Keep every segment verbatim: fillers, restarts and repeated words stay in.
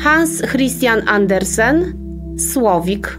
Hans Christian Andersen, Słowik.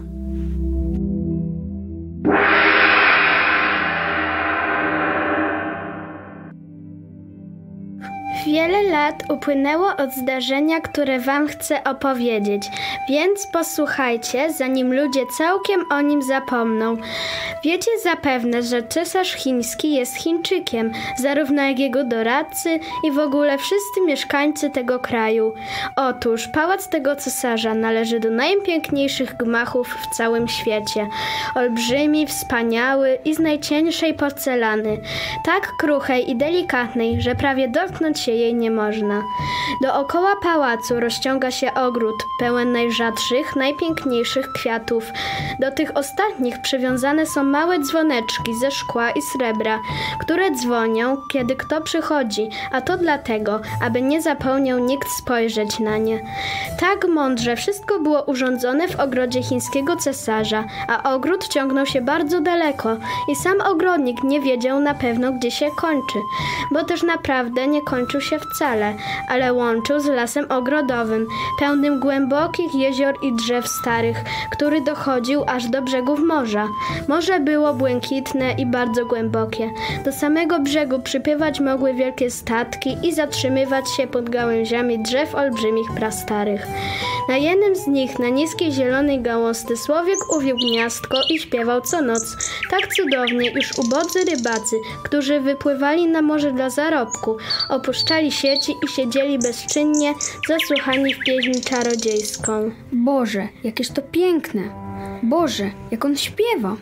Wiele lat upłynęło od zdarzenia, które wam chcę opowiedzieć, więc posłuchajcie, zanim ludzie całkiem o nim zapomną. Wiecie zapewne, że cesarz chiński jest Chińczykiem, zarówno jak jego doradcy i w ogóle wszyscy mieszkańcy tego kraju. Otóż pałac tego cesarza należy do najpiękniejszych gmachów w całym świecie. Olbrzymi, wspaniały i z najcieńszej porcelany. Tak kruchej i delikatnej, że prawie dotknąć się jej nie można. Dookoła pałacu rozciąga się ogród pełen najrzadszych, najpiękniejszych kwiatów. Do tych ostatnich przywiązane są małe dzwoneczki ze szkła i srebra, które dzwonią, kiedy kto przychodzi, a to dlatego, aby nie zapomniał nikt spojrzeć na nie. Tak mądrze wszystko było urządzone w ogrodzie chińskiego cesarza, a ogród ciągnął się bardzo daleko i sam ogrodnik nie wiedział na pewno, gdzie się kończy, bo też naprawdę nie kończył się wcale, ale łączył z lasem ogrodowym, pełnym głębokich jezior i drzew starych, który dochodził aż do brzegów morza. Morze było błękitne i bardzo głębokie. Do samego brzegu przypływać mogły wielkie statki i zatrzymywać się pod gałęziami drzew olbrzymich prastarych. Na jednym z nich, na niskiej zielonej gałązce, Słowik uwiódł gniazdko i śpiewał co noc. Tak cudownie, iż ubodzy rybacy, którzy wypływali na morze dla zarobku, opuszczali sieci i siedzieli bezczynnie, zasłuchani w pieśń czarodziejską. Boże, jakież to piękne! Boże, jak on śpiewa!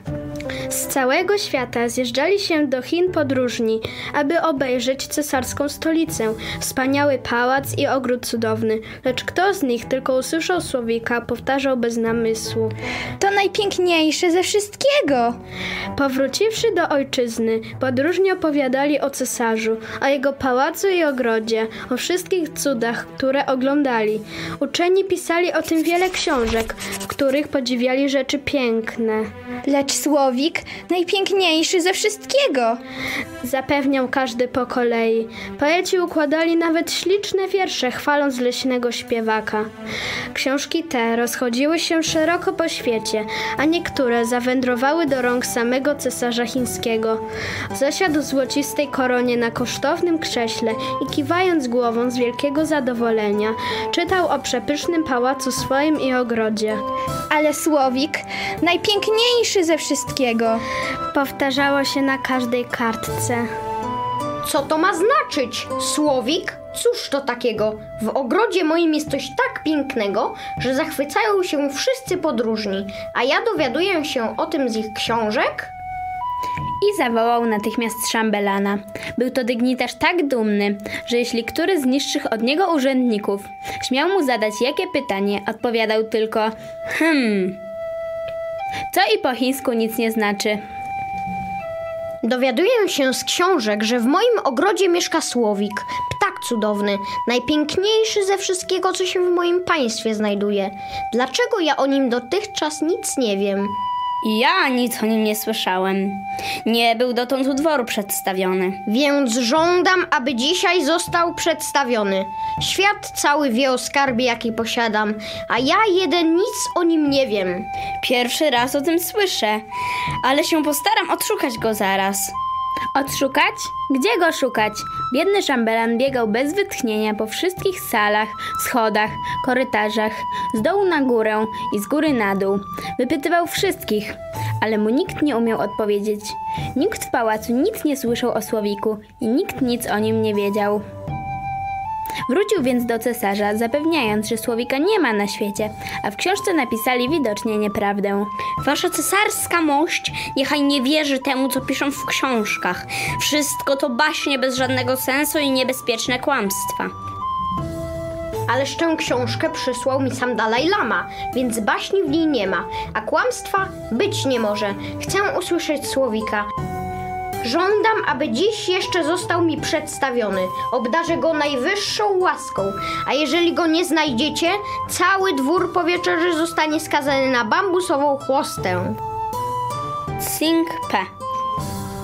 Z całego świata zjeżdżali się do Chin podróżni, aby obejrzeć cesarską stolicę, wspaniały pałac i ogród cudowny. Lecz kto z nich tylko usłyszał Słowika, powtarzał bez namysłu: To najpiękniejsze ze wszystkiego! Powróciwszy do ojczyzny, podróżni opowiadali o cesarzu, o jego pałacu i ogrodzie, o wszystkich cudach, które oglądali. Uczeni pisali o tym wiele książek, w których podziwiali rzeczy piękne. Lecz Słowik najpiękniejszy ze wszystkiego! Zapewniał każdy po kolei. Poeci układali nawet śliczne wiersze, chwaląc leśnego śpiewaka. Książki te rozchodziły się szeroko po świecie, a niektóre zawędrowały do rąk samego cesarza chińskiego. Zasiadł w złocistej koronie na kosztownym krześle i kiwając głową z wielkiego zadowolenia, czytał o przepysznym pałacu swoim i ogrodzie. Ale Słowik najpiękniejszy ze wszystkiego! Powtarzało się na każdej kartce. Co to ma znaczyć? Słowik? Cóż to takiego? W ogrodzie moim jest coś tak pięknego, że zachwycają się wszyscy podróżni, a ja dowiaduję się o tym z ich książek? I zawołał natychmiast szambelana. Był to dygnitarz tak dumny, że jeśli który z niższych od niego urzędników śmiał mu zadać jakie pytanie, odpowiadał tylko hmm. Co i po chińsku nic nie znaczy. Dowiaduję się z książek, że w moim ogrodzie mieszka Słowik, ptak cudowny, najpiękniejszy ze wszystkiego, co się w moim państwie znajduje. Dlaczego ja o nim dotychczas nic nie wiem? Ja nic o nim nie słyszałem. Nie był dotąd u dworu przedstawiony. Więc żądam, aby dzisiaj został przedstawiony. Świat cały wie o skarbie, jaki posiadam, a ja jeden nic o nim nie wiem. Pierwszy raz o tym słyszę, ale się postaram odszukać go zaraz. Odszukać? Gdzie go szukać? Biedny szambelan biegał bez wytchnienia po wszystkich salach, schodach, korytarzach, z dołu na górę i z góry na dół. Wypytywał wszystkich, ale mu nikt nie umiał odpowiedzieć. Nikt w pałacu nic nie słyszał o Słowiku i nikt nic o nim nie wiedział. Wrócił więc do cesarza, zapewniając, że Słowika nie ma na świecie, a w książce napisali widocznie nieprawdę. Wasza cesarska mość niechaj nie wierzy temu, co piszą w książkach. Wszystko to baśnie bez żadnego sensu i niebezpieczne kłamstwa. Ależ tę książkę przysłał mi sam Dalaj Lama, więc baśni w niej nie ma, a kłamstwa być nie może. Chcę usłyszeć Słowika. Żądam, aby dziś jeszcze został mi przedstawiony. Obdarzę go najwyższą łaską, a jeżeli go nie znajdziecie, cały dwór po wieczerzy zostanie skazany na bambusową chłostę. Sing Pe.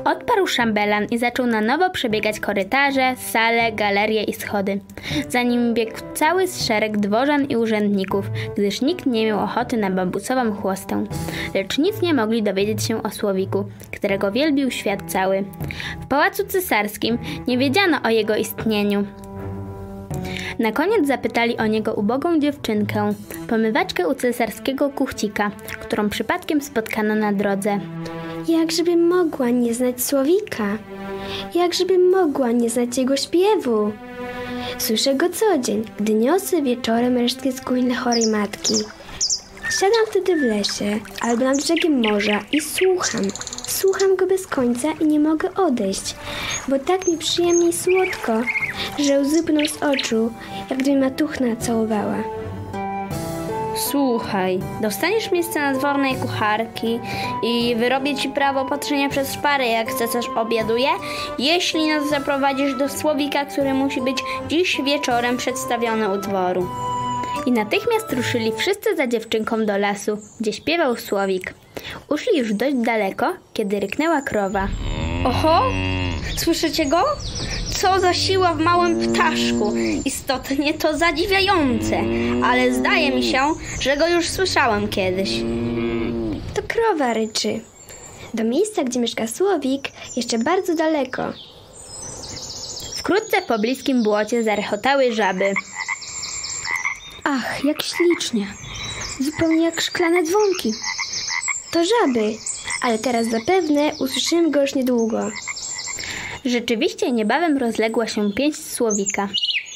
Odparł szambelan i zaczął na nowo przebiegać korytarze, sale, galerie i schody. Za nim biegł cały szereg dworzan i urzędników, gdyż nikt nie miał ochoty na bambusową chłostę. Lecz nic nie mogli dowiedzieć się o Słowiku, którego wielbił świat cały. W pałacu cesarskim nie wiedziano o jego istnieniu. Na koniec zapytali o niego ubogą dziewczynkę, pomywaczkę u cesarskiego kuchcika, którą przypadkiem spotkano na drodze. Jakżebym mogła nie znać Słowika? Jakżebym mogła nie znać jego śpiewu? Słyszę go co dzień, gdy niosę wieczorem resztki z kuchni chorej matki. Siadam wtedy w lesie albo nad brzegiem morza i słucham. Słucham go bez końca i nie mogę odejść, bo tak mi przyjemnie i słodko, że łzy płyną z oczu, jak gdyby matuchna całowała. Słuchaj, dostaniesz miejsce nadwornej kucharki i wyrobię ci prawo patrzenia przez szparę, jak cesarz obiaduje, jeśli nas zaprowadzisz do Słowika, który musi być dziś wieczorem przedstawiony u dworu. I natychmiast ruszyli wszyscy za dziewczynką do lasu, gdzie śpiewał Słowik. Uszli już dość daleko, kiedy ryknęła krowa. Oho! Słyszycie go? Co za siła w małym ptaszku! Istotnie to zadziwiające, ale zdaje mi się, że go już słyszałem kiedyś. To krowa ryczy. Do miejsca, gdzie mieszka Słowik, jeszcze bardzo daleko. Wkrótce w pobliskim błocie zarechotały żaby. Ach, jak ślicznie. Zupełnie jak szklane dzwonki. To żaby, ale teraz zapewne usłyszymy go już niedługo. Rzeczywiście niebawem rozległa się pięść Słowika.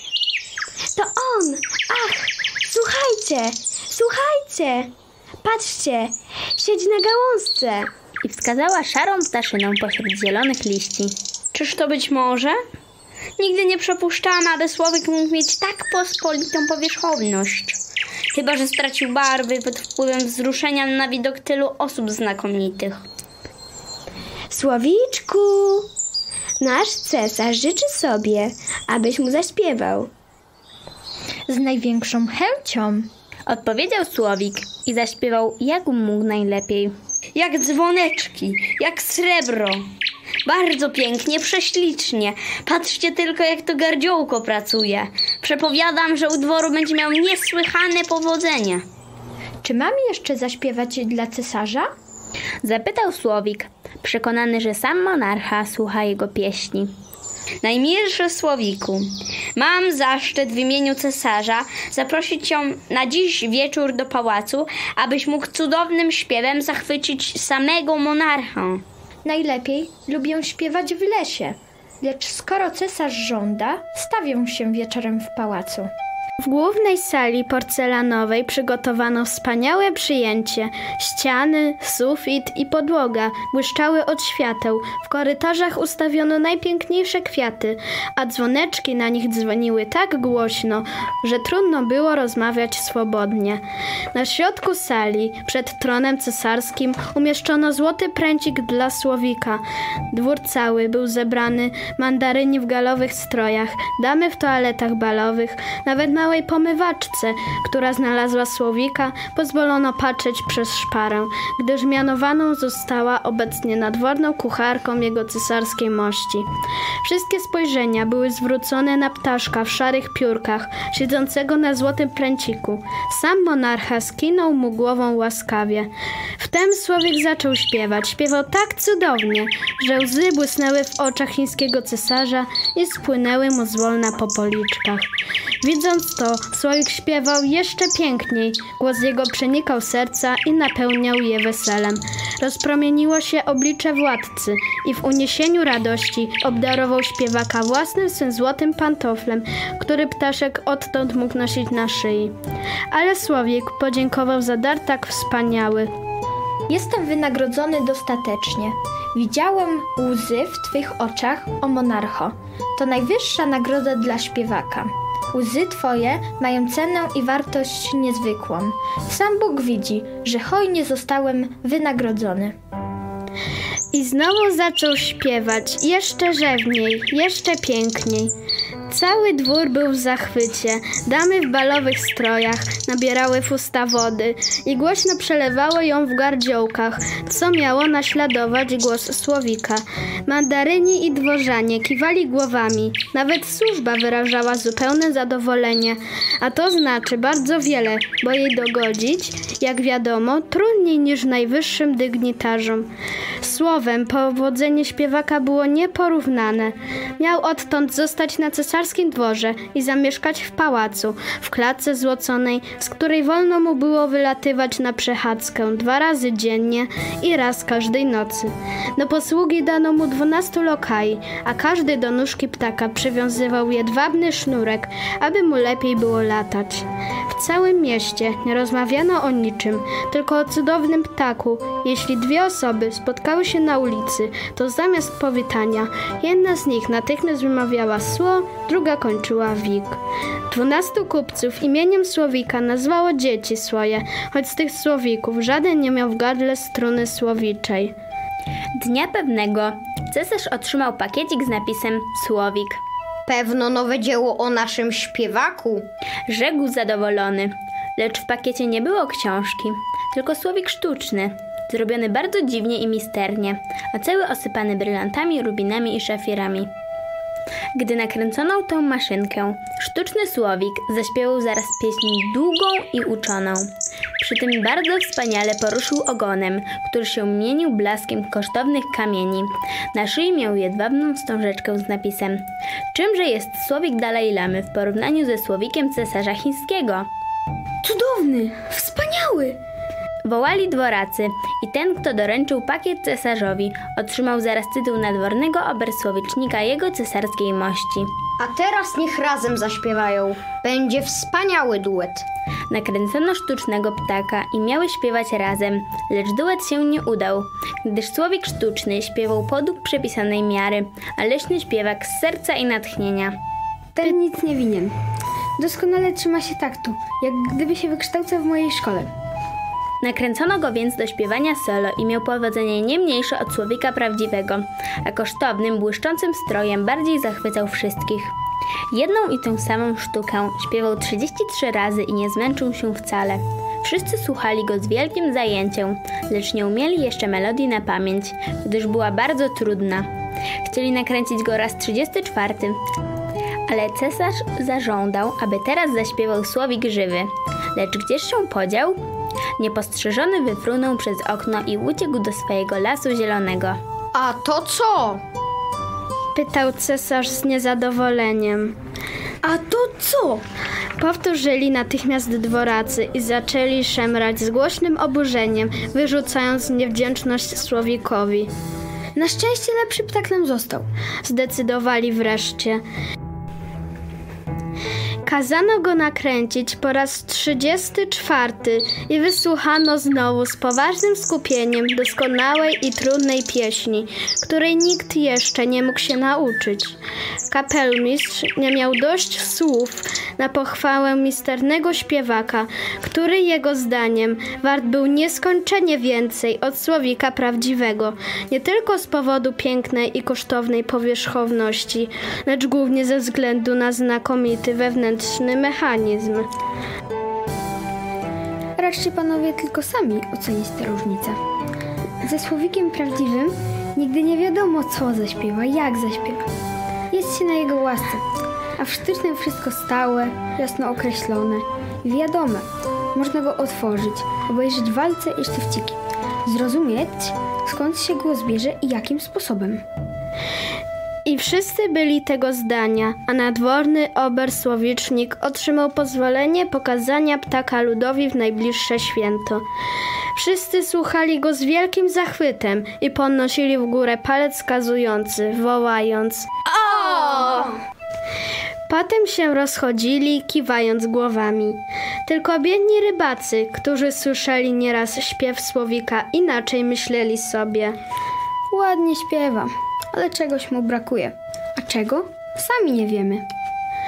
To on! Ach! Słuchajcie! Słuchajcie! Patrzcie! Siedzi na gałązce! I wskazała szarą ptaszyną pośród zielonych liści. Czyż to być może? Nigdy nie przypuszczałam, aby Słowik mógł mieć tak pospolitą powierzchowność. Chyba że stracił barwy pod wpływem wzruszenia na widok tylu osób znakomitych. Słowiczku! Nasz cesarz życzy sobie, abyś mu zaśpiewał. Z największą chęcią, odpowiedział Słowik i zaśpiewał jak mógł najlepiej. Jak dzwoneczki, jak srebro. Bardzo pięknie, prześlicznie. Patrzcie tylko, jak to gardziołko pracuje. Przepowiadam, że u dworu będzie miał niesłychane powodzenie. Czy mam jeszcze zaśpiewać dla cesarza? Zapytał Słowik, przekonany, że sam monarcha słucha jego pieśni. Najmilszy Słowiku, mam zaszczyt w imieniu cesarza zaprosić cię na dziś wieczór do pałacu, abyś mógł cudownym śpiewem zachwycić samego monarchę. Najlepiej lubię śpiewać w lesie, lecz skoro cesarz żąda, stawię się wieczorem w pałacu. W głównej sali porcelanowej przygotowano wspaniałe przyjęcie. Ściany, sufit i podłoga błyszczały od świateł. W korytarzach ustawiono najpiękniejsze kwiaty, a dzwoneczki na nich dzwoniły tak głośno, że trudno było rozmawiać swobodnie. Na środku sali, przed tronem cesarskim, umieszczono złoty pręcik dla Słowika. Dwór cały był zebrany, mandaryni w galowych strojach, damy w toaletach balowych, nawet małej pomywaczce, która znalazła Słowika, pozwolono patrzeć przez szparę, gdyż mianowaną została obecnie nadworną kucharką jego cesarskiej mości. Wszystkie spojrzenia były zwrócone na ptaszka w szarych piórkach, siedzącego na złotym pręciku. Sam monarcha skinął mu głową łaskawie. Wtem Słowik zaczął śpiewać. Śpiewał tak cudownie, że łzy błysnęły w oczach chińskiego cesarza i spłynęły mu zwolna po policzkach. Widząc to, Słowik śpiewał jeszcze piękniej. Głos jego przenikał serca i napełniał je weselem. Rozpromieniło się oblicze władcy i w uniesieniu radości obdarował śpiewaka własnym swym złotym pantoflem, który ptaszek odtąd mógł nosić na szyi. Ale Słowik podziękował za dar tak wspaniały. Jestem wynagrodzony dostatecznie. Widziałem łzy w twych oczach, o monarcho. To najwyższa nagroda dla śpiewaka. Łzy twoje mają cenę i wartość niezwykłą. Sam Bóg widzi, że hojnie zostałem wynagrodzony. I znowu zaczął śpiewać, jeszcze rzewniej, jeszcze piękniej. Cały dwór był w zachwycie. Damy w balowych strojach nabierały w usta wody i głośno przelewały ją w gardziołkach, co miało naśladować głos Słowika. Mandaryni i dworzanie kiwali głowami. Nawet służba wyrażała zupełne zadowolenie, a to znaczy bardzo wiele, bo jej dogodzić, jak wiadomo, trudniej niż najwyższym dygnitarzom. Słowem, powodzenie śpiewaka było nieporównane. Miał odtąd zostać na cesarskim dworze i zamieszkać w pałacu, w klatce złoconej, z której wolno mu było wylatywać na przechadzkę dwa razy dziennie i raz każdej nocy. Do posługi dano mu dwunastu lokai, a każdy do nóżki ptaka przywiązywał jedwabny sznurek, aby mu lepiej było latać. W całym mieście nie rozmawiano o niczym, tylko o cudownym ptaku. Jeśli dwie osoby spotkały się na ulicy, to zamiast powitania, jedna z nich natychmiast wymawiała sło, druga kończyła wik. Dwunastu kupców imieniem Słowika nazwało dzieci swoje, choć z tych słowików żaden nie miał w gardle struny słowiczej. Dnia pewnego cesarz otrzymał pakiecik z napisem Słowik. Pewno nowe dzieło o naszym śpiewaku, rzekł zadowolony. Lecz w pakiecie nie było książki, tylko słowik sztuczny, zrobiony bardzo dziwnie i misternie, a cały osypany brylantami, rubinami i szafirami. Gdy nakręcono tą maszynkę, sztuczny słowik zaśpiewał zaraz pieśń długą i uczoną. Przy tym bardzo wspaniale poruszył ogonem, który się mienił blaskiem kosztownych kamieni. Na szyi miał jedwabną wstążeczkę z napisem: czymże jest słowik Dalaj Lamy w porównaniu ze słowikiem cesarza chińskiego? Cudowny! Wspaniały! Wołali dworacy i ten, kto doręczył pakiet cesarzowi, otrzymał zaraz tytuł nadwornego obersłowicznika jego cesarskiej mości. A teraz niech razem zaśpiewają. Będzie wspaniały duet. Nakręcono sztucznego ptaka i miały śpiewać razem, lecz duet się nie udał, gdyż słowik sztuczny śpiewał podług przepisanej miary, a leśny śpiewak z serca i natchnienia. Ten nic nie winien. Doskonale trzyma się taktu, jak gdyby się wykształcał w mojej szkole. Nakręcono go więc do śpiewania solo i miał powodzenie nie mniejsze od słowika prawdziwego, a kosztownym, błyszczącym strojem bardziej zachwycał wszystkich. Jedną i tę samą sztukę śpiewał trzydzieści trzy razy i nie zmęczył się wcale. Wszyscy słuchali go z wielkim zajęciem, lecz nie umieli jeszcze melodii na pamięć, gdyż była bardzo trudna. Chcieli nakręcić go raz trzydziesty czwarty, ale cesarz zażądał, aby teraz zaśpiewał słowik żywy. Lecz gdzież się podział? Niepostrzeżony wyfrunął przez okno i uciekł do swojego lasu zielonego. A to co? Pytał cesarz z niezadowoleniem. A to co? Powtórzyli natychmiast dworacy i zaczęli szemrać z głośnym oburzeniem, wyrzucając niewdzięczność słowikowi. Na szczęście lepszy ptak nam został. Zdecydowali wreszcie. Kazano go nakręcić po raz trzydziesty czwarty i wysłuchano znowu z poważnym skupieniem doskonałej i trudnej pieśni, której nikt jeszcze nie mógł się nauczyć. Kapelmistrz nie miał dość słów na pochwałę misternego śpiewaka, który jego zdaniem wart był nieskończenie więcej od słowika prawdziwego, nie tylko z powodu pięknej i kosztownej powierzchowności, lecz głównie ze względu na znakomity wewnętrzny mechanizm. Raczcie panowie tylko sami ocenić tę różnicę. Ze słowikiem prawdziwym nigdy nie wiadomo, co zaśpiewa, jak zaśpiewa. Jest się na jego łasce, a w sztucznym wszystko stałe, jasno określone i wiadome. Można go otworzyć, obejrzeć walce i sztyfciki, zrozumieć, skąd się głos bierze i jakim sposobem. I wszyscy byli tego zdania, a nadworny obersłowicznik otrzymał pozwolenie pokazania ptaka ludowi w najbliższe święto. Wszyscy słuchali go z wielkim zachwytem i podnosili w górę palec wskazujący, wołając: o! Potem się rozchodzili, kiwając głowami. Tylko biedni rybacy, którzy słyszeli nieraz śpiew słowika, inaczej myśleli sobie: ładnie śpiewa, ale czegoś mu brakuje. A czego? Sami nie wiemy.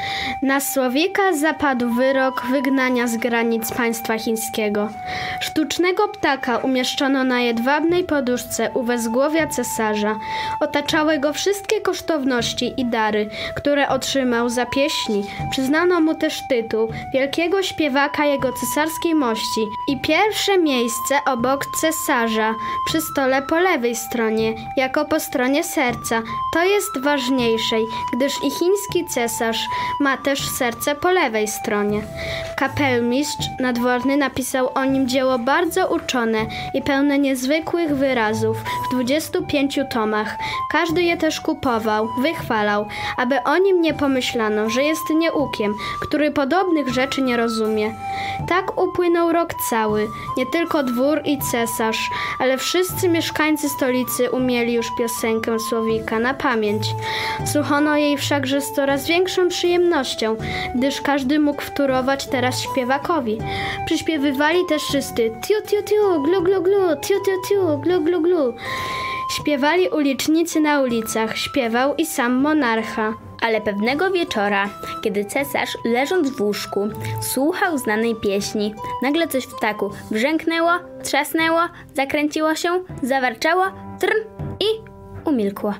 Na Słowika zapadł wyrok wygnania z granic państwa chińskiego. Sztucznego ptaka umieszczono na jedwabnej poduszce u wezgłowia cesarza. Otaczały go wszystkie kosztowności i dary, które otrzymał za pieśni. Przyznano mu też tytuł wielkiego śpiewaka jego cesarskiej mości i pierwsze miejsce obok cesarza przy stole po lewej stronie, jako po stronie serca. To jest ważniejszej, gdyż i chiński cesarz ma też serce po lewej stronie. Kapelmistrz nadworny napisał o nim dzieło bardzo uczone i pełne niezwykłych wyrazów w dwudziestu pięciu tomach. Każdy je też kupował, wychwalał, aby o nim nie pomyślano, że jest nieukiem, który podobnych rzeczy nie rozumie. Tak upłynął rok cały. Nie tylko dwór i cesarz, ale wszyscy mieszkańcy stolicy umieli już piosenkę Słowika na pamięć. Słuchano jej wszakże z coraz większą przyjemnością, gdyż każdy mógł wtórować teraz śpiewakowi. Przyśpiewywali też wszyscy tiu tiu tiu, glu glu glu, tiu tiu tiu, glu glu glu. Śpiewali ulicznicy na ulicach, śpiewał i sam monarcha. Ale pewnego wieczora, kiedy cesarz, leżąc w łóżku, słuchał znanej pieśni, nagle coś w ptaku brzęknęło, trzasnęło, zakręciło się, zawarczało, trn i umilkło.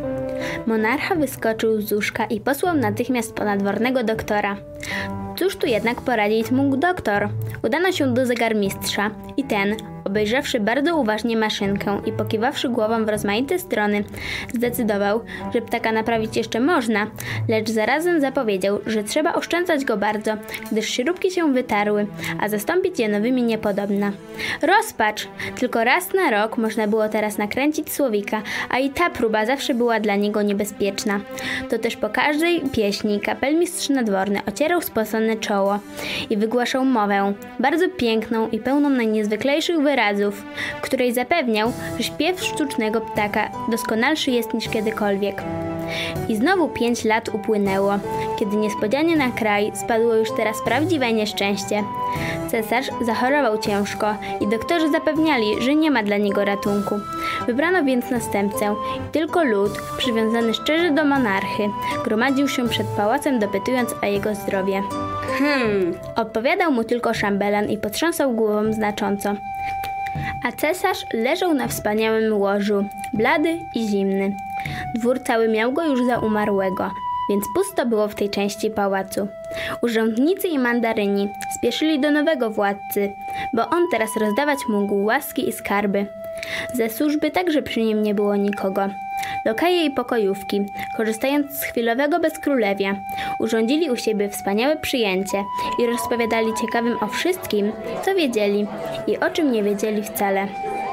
Monarcha wyskoczył z łóżka i posłał natychmiast po nadwornego doktora. Cóż tu jednak poradzić mógł doktor? Udano się do zegarmistrza i ten, obejrzawszy bardzo uważnie maszynkę i pokiwawszy głową w rozmaite strony, zdecydował, że ptaka naprawić jeszcze można, lecz zarazem zapowiedział, że trzeba oszczędzać go bardzo, gdyż śrubki się wytarły, a zastąpić je nowymi niepodobna. Rozpacz! Tylko raz na rok można było teraz nakręcić Słowika, a i ta próba zawsze była dla niego niebezpieczna. To też po każdej pieśni kapelmistrz nadworny ocierał spocone czoło i wygłaszał mowę, bardzo piękną i pełną najniezwyklejszych wyrazów, w której zapewniał, że śpiew sztucznego ptaka doskonalszy jest niż kiedykolwiek. I znowu pięć lat upłynęło, kiedy niespodzianie na kraj spadło już teraz prawdziwe nieszczęście. Cesarz zachorował ciężko i doktorzy zapewniali, że nie ma dla niego ratunku. Wybrano więc następcę i tylko lud, przywiązany szczerze do monarchy, gromadził się przed pałacem, dopytując o jego zdrowie. Hmm, Odpowiadał mu tylko szambelan i potrząsał głową znacząco. A cesarz leżał na wspaniałym łożu, blady i zimny. Dwór cały miał go już za umarłego, więc pusto było w tej części pałacu. Urzędnicy i mandaryni spieszyli do nowego władcy, bo on teraz rozdawać mógł łaski i skarby. Ze służby także przy nim nie było nikogo. Lokaje i pokojówki, korzystając z chwilowego bezkrólewia, urządzili u siebie wspaniałe przyjęcie i rozpowiadali ciekawym o wszystkim, co wiedzieli i o czym nie wiedzieli wcale.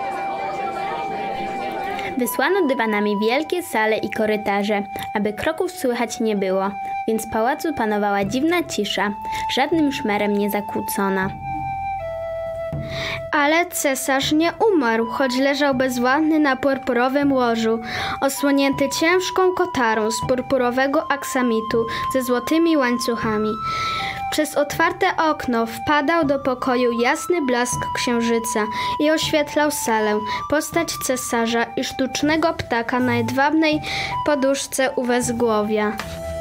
Wysłano dywanami wielkie sale i korytarze, aby kroków słychać nie było, więc w pałacu panowała dziwna cisza, żadnym szmerem nie zakłócona. Ale cesarz nie umarł, choć leżał bezwładny na purpurowym łożu, osłonięty ciężką kotarą z purpurowego aksamitu ze złotymi łańcuchami. Przez otwarte okno wpadał do pokoju jasny blask księżyca i oświetlał salę, postać cesarza i sztucznego ptaka na jedwabnej poduszce u wezgłowia.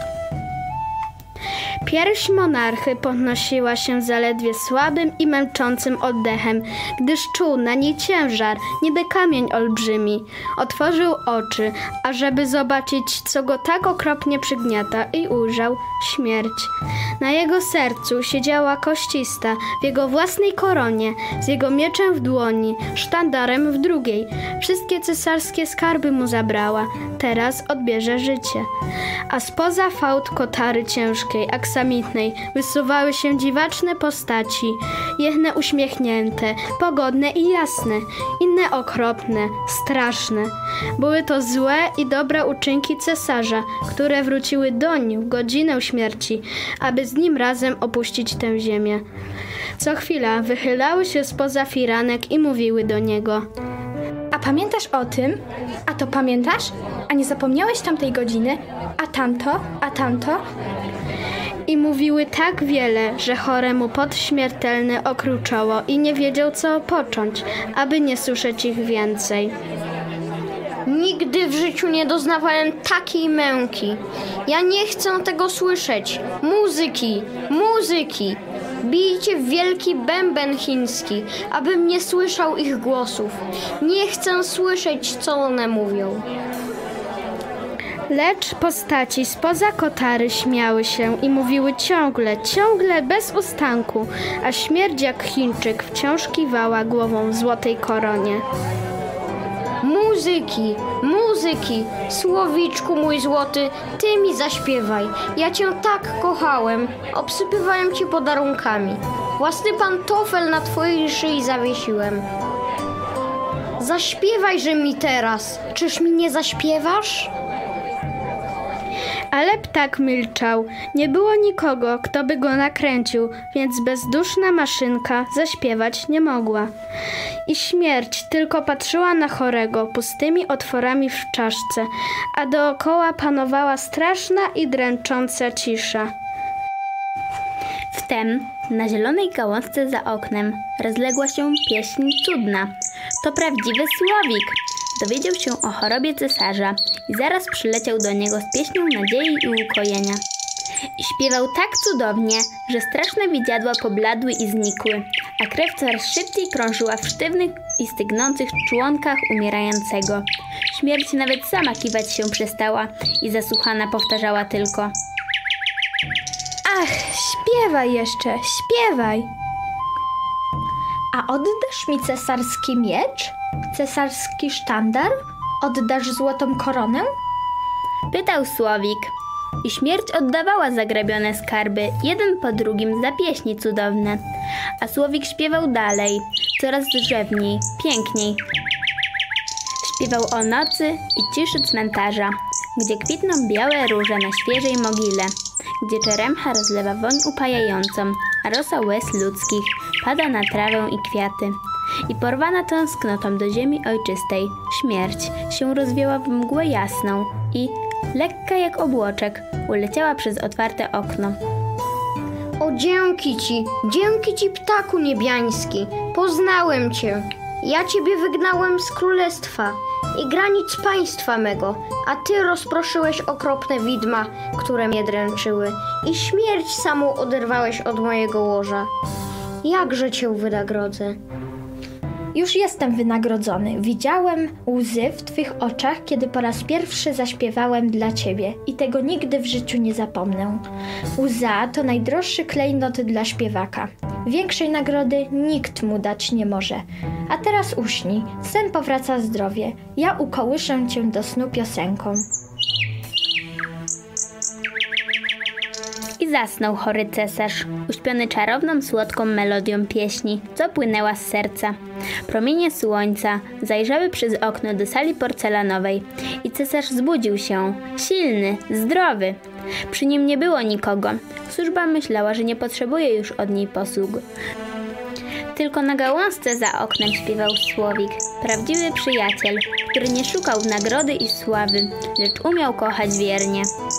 Pierś monarchy podnosiła się zaledwie słabym i męczącym oddechem, gdyż czuł na niej ciężar, niby kamień olbrzymi. Otworzył oczy, ażeby zobaczyć, co go tak okropnie przygniata, i ujrzał śmierć. Na jego sercu siedziała koścista, w jego własnej koronie, z jego mieczem w dłoni, sztandarem w drugiej. Wszystkie cesarskie skarby mu zabrała, teraz odbierze życie. A spoza fałd kotary ciężkiej, aksamitnej, wysuwały się dziwaczne postaci, jedne uśmiechnięte, pogodne i jasne, inne okropne, straszne. Były to złe i dobre uczynki cesarza, które wróciły doń w godzinę śmierci, aby z nim razem opuścić tę ziemię. Co chwila wychylały się spoza firanek i mówiły do niego: A pamiętasz o tym? A to pamiętasz? A nie zapomniałeś tamtej godziny? A tamto? A tamto? I mówiły tak wiele, że choremu pot śmiertelny okruczało i nie wiedział, co począć, aby nie słyszeć ich więcej. Nigdy w życiu nie doznawałem takiej męki. Ja nie chcę tego słyszeć. Muzyki, muzyki. Bijcie w wielki bęben chiński, abym nie słyszał ich głosów. Nie chcę słyszeć, co one mówią. Lecz postaci spoza kotary śmiały się i mówiły ciągle, ciągle bez ustanku, a śmierć jak Chińczyk wciąż kiwała głową w złotej koronie. Muzyki, muzyki, Słowiczku mój złoty, ty mi zaśpiewaj. Ja cię tak kochałem, obsypywałem ci podarunkami. Własny pantofel na twojej szyi zawiesiłem. Zaśpiewajże mi teraz, czyż mi nie zaśpiewasz? Ale ptak milczał. Nie było nikogo, kto by go nakręcił, więc bezduszna maszynka zaśpiewać nie mogła. I śmierć tylko patrzyła na chorego pustymi otworami w czaszce, a dookoła panowała straszna i dręcząca cisza. Wtem na zielonej gałązce za oknem rozległa się pieśń cudna. To prawdziwy Słowik. Dowiedział się o chorobie cesarza i zaraz przyleciał do niego z pieśnią nadziei i ukojenia. I śpiewał tak cudownie, że straszne widziadła pobladły i znikły, a krew coraz szybciej krążyła w sztywnych i stygnących członkach umierającego. Śmierć nawet sama kiwać się przestała i zasłuchana powtarzała tylko: Ach, śpiewaj jeszcze, śpiewaj! A oddasz mi cesarski miecz? Cesarski sztandar? Oddasz złotą koronę? Pytał Słowik. I śmierć oddawała zagrabione skarby, jeden po drugim za pieśni cudowne. A Słowik śpiewał dalej, coraz drzewniej, piękniej. Śpiewał o nocy i ciszy cmentarza, gdzie kwitną białe róże na świeżej mogile, gdzie czeremcha rozlewa woń upajającą, a rosa łez ludzkich pada na trawę i kwiaty. I porwana tęsknotą do ziemi ojczystej, śmierć się rozwiała w mgłę jasną i, lekka jak obłoczek, uleciała przez otwarte okno. O, dzięki ci, dzięki ci, ptaku niebiański, poznałem cię. Ja ciebie wygnałem z królestwa i granic państwa mego, a ty rozproszyłeś okropne widma, które mnie dręczyły, i śmierć samą oderwałeś od mojego łoża. Jakże cię wynagrodzę? Już jestem wynagrodzony. Widziałem łzy w twych oczach, kiedy po raz pierwszy zaśpiewałem dla ciebie i tego nigdy w życiu nie zapomnę. Łza to najdroższy klejnot dla śpiewaka. Większej nagrody nikt mu dać nie może. A teraz uśnij, sen powraca zdrowie. Ja ukołyszę cię do snu piosenką. I zasnął chory cesarz, uśpiony czarowną, słodką melodią pieśni, co płynęła z serca. Promienie słońca zajrzały przez okno do sali porcelanowej i cesarz zbudził się, silny, zdrowy. Przy nim nie było nikogo. Służba myślała, że nie potrzebuje już od niej posług. Tylko na gałązce za oknem śpiewał Słowik, prawdziwy przyjaciel, który nie szukał nagrody i sławy, lecz umiał kochać wiernie.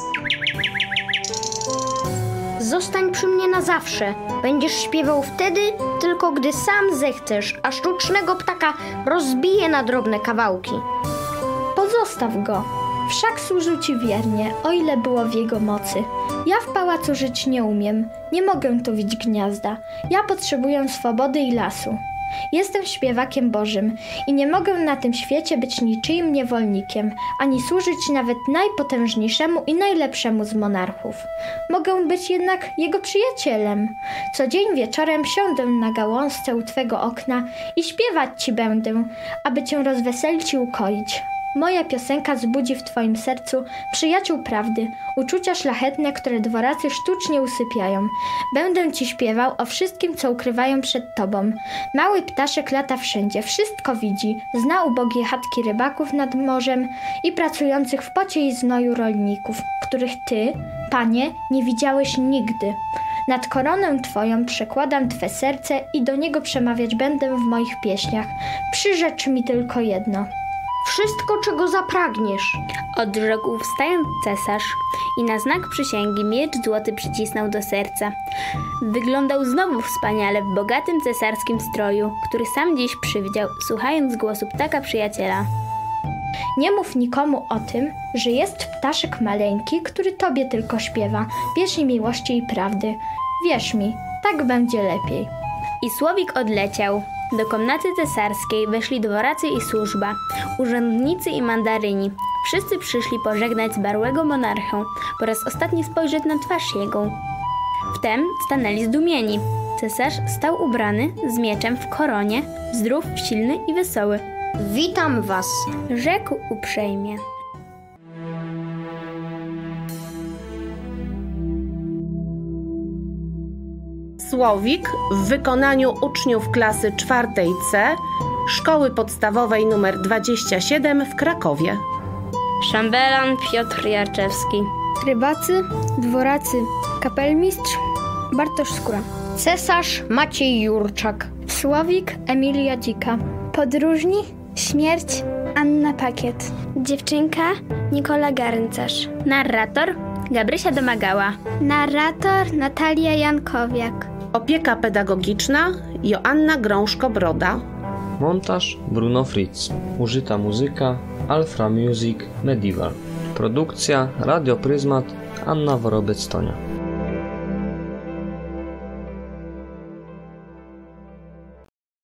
Zostań przy mnie na zawsze. Będziesz śpiewał wtedy, tylko gdy sam zechcesz, a sztucznego ptaka rozbije na drobne kawałki. Pozostaw go. Wszak służył ci wiernie, o ile było w jego mocy. Ja w pałacu żyć nie umiem. Nie mogę tu widzieć gniazda. Ja potrzebuję swobody i lasu. Jestem śpiewakiem Bożym i nie mogę na tym świecie być niczyim niewolnikiem, ani służyć nawet najpotężniejszemu i najlepszemu z monarchów. Mogę być jednak jego przyjacielem. Co dzień wieczorem siądę na gałązce u twego okna i śpiewać ci będę, aby cię rozweselić i ukoić. Moja piosenka zbudzi w twoim sercu przyjaciół prawdy, uczucia szlachetne, które dworacy sztucznie usypiają. Będę ci śpiewał o wszystkim, co ukrywają przed tobą. Mały ptaszek lata wszędzie, wszystko widzi, zna ubogie chatki rybaków nad morzem i pracujących w pocie i znoju rolników, których ty, panie, nie widziałeś nigdy. Nad koronę twoją przekładam twe serce i do niego przemawiać będę w moich pieśniach. Przyrzecz mi tylko jedno. Wszystko, czego zapragniesz. Odrzekł wstając cesarz i na znak przysięgi miecz złoty przycisnął do serca. Wyglądał znowu wspaniale w bogatym cesarskim stroju, który sam dziś przywidział, słuchając głosu ptaka przyjaciela. Nie mów nikomu o tym, że jest ptaszek maleńki, który tobie tylko śpiewa. Wierzch miłości i prawdy. Wierz mi, tak będzie lepiej. I Słowik odleciał. Do komnaty cesarskiej weszli dworacy i służba, urzędnicy i mandaryni. Wszyscy przyszli pożegnać zmarłego monarchę, po raz ostatni spojrzeć na twarz jego. Wtem stanęli zdumieni. Cesarz stał ubrany, z mieczem w koronie, zdrów, silny i wesoły. Witam was, Rzekł uprzejmie. Słowik w wykonaniu uczniów klasy czwartej C Szkoły Podstawowej nr dwadzieścia siedem w Krakowie. Szambelan Piotr Jarczewski. Rybacy, dworacy, kapelmistrz Bartosz Skóra. cesarz Maciej Jurczak, Słowik Emilia Dzika. Podróżni Śmierć Anna Pakiet. Dziewczynka Nikola Garncarz. Narrator Gabrysia Domagała. Narrator Natalia Jankowiak. Opieka pedagogiczna Joanna Grążko-Broda. Montaż Bruno Fritz. Użyta muzyka Alfra Music Medieval. Produkcja Radio Pryzmat Anna Worobec-Tonia.